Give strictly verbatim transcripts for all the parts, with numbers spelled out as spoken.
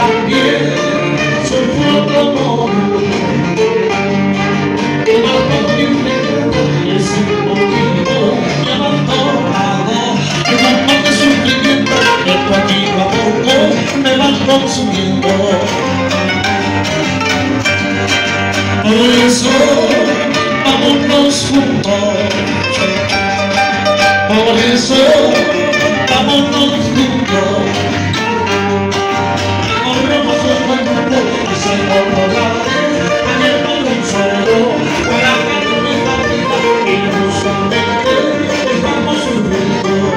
también sufro como el balcón de un negro es un poquito me abandonado, que tanto de sufrimiento que poquito a poco me van consumiendo. Por eso vámonos juntos, por eso vámonos juntos. Corremos el cuento y se borraré en el baloncesto para ganar nuestra vida y justamente estamos sufriendo.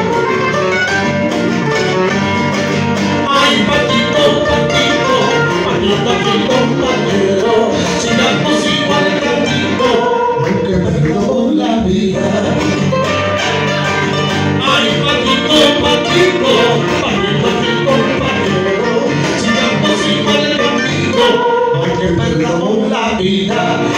Ay, patito, patito, patito, patito, compañero, sigamos igual el camino, aunque perdió la vida. Ay, patito, patito, patito, patito, compañero, sigamos igual el camino, aunque perdamos la vida.